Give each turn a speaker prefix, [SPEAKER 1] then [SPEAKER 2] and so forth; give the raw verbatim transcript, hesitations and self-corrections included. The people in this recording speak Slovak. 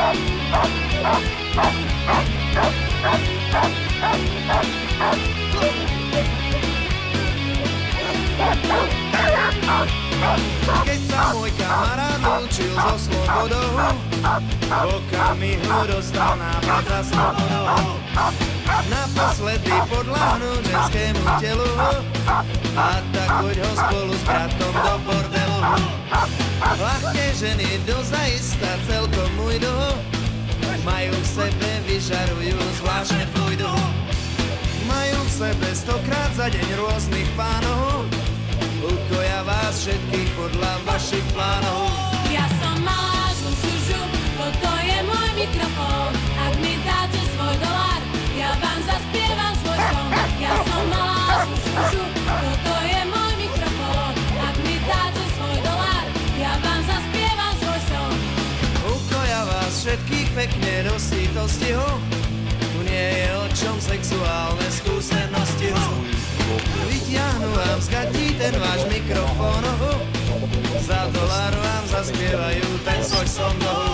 [SPEAKER 1] Keď sa môj kamarát lúčil so slobodou, v okamihu dostal nápad za slobodou. Naposledy podľahnúť ženskému telu a tak poď ho spolu s bratom do bordelu. Ľahké ženy dozaista celkom ujdu, majú v sebe, vyžarujú zvláštne fluidu. Majú v sebe stokrát za deň rôznych pánov, ukoja vás všetkých podľa vašich plánov.
[SPEAKER 2] Ja som malá žužužu, toto je môj mikrofón. Ak mi dáte svoj dolár, ja vám zaspievam svoj song. Ja som malá žužužu, toto je môj mikrofón. Ak mi dáte svoj dolár, ja vám zaspievam svoj song.
[SPEAKER 1] Ukoja vás všetkých pekne do sítostiho, tu nie je o čom sexuálne skúsenosti. Vyťahnu vám z gatí ten váš mikrofón, za dolár vám zaspievajú ten svoj song.